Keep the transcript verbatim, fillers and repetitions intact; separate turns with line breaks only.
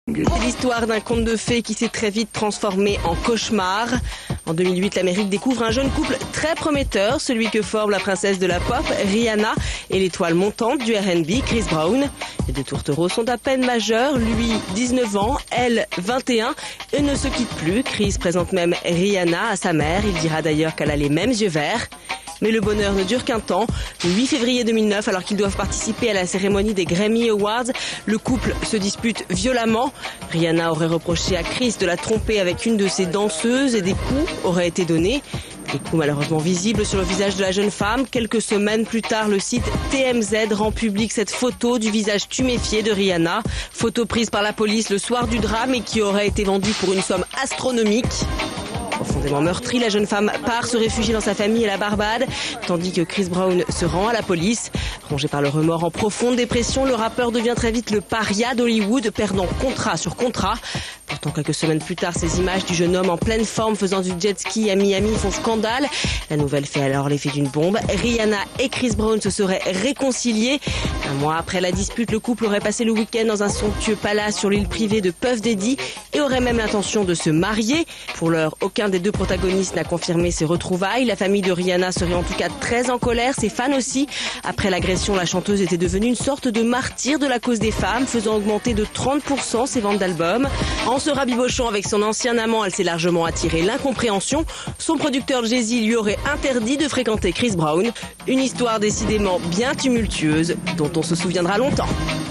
C'est l'histoire d'un conte de fées qui s'est très vite transformé en cauchemar. En deux mille huit, l'Amérique découvre un jeune couple très prometteur, celui que forment la princesse de la pop, Rihanna, et l'étoile montante du R and B, Chris Brown. Les deux tourtereaux sont à peine majeurs, lui dix-neuf ans, elle vingt et un, et ne se quittent plus. Chris présente même Rihanna à sa mère, il dira d'ailleurs qu'elle a les mêmes yeux verts. Mais le bonheur ne dure qu'un temps. Le huit février deux mille neuf, alors qu'ils doivent participer à la cérémonie des Grammy Awards, le couple se dispute violemment. Rihanna aurait reproché à Chris de la tromper avec une de ses danseuses et des coups auraient été donnés. Des coups malheureusement visibles sur le visage de la jeune femme. Quelques semaines plus tard, le site T M Z rend public cette photo du visage tuméfié de Rihanna. Photo prise par la police le soir du drame et qui aurait été vendue pour une somme astronomique. Profondément meurtrie, la jeune femme part se réfugier dans sa famille à la Barbade, tandis que Chris Brown se rend à la police. Rongé par le remords en profonde dépression, le rappeur devient très vite le paria d'Hollywood, perdant contrat sur contrat. Pourtant, quelques semaines plus tard, ces images du jeune homme en pleine forme faisant du jet ski à Miami font scandale. La nouvelle fait alors l'effet d'une bombe. Rihanna et Chris Brown se seraient réconciliés. Un mois après la dispute, le couple aurait passé le week-end dans un somptueux palace sur l'île privée de Puff Daddy et aurait même l'intention de se marier. Pour l'heure, aucun des deux protagonistes n'a confirmé ces retrouvailles. La famille de Rihanna serait en tout cas très en colère, ses fans aussi. Après l'agression, la chanteuse était devenue une sorte de martyr de la cause des femmes, faisant augmenter de trente pour cent ses ventes d'albums. En se rabibochant avec son ancien amant, elle s'est largement attiré l'incompréhension. Son producteur Jay-Z lui aurait interdit de fréquenter Chris Brown. Une histoire décidément bien tumultueuse, dont on se souviendra longtemps.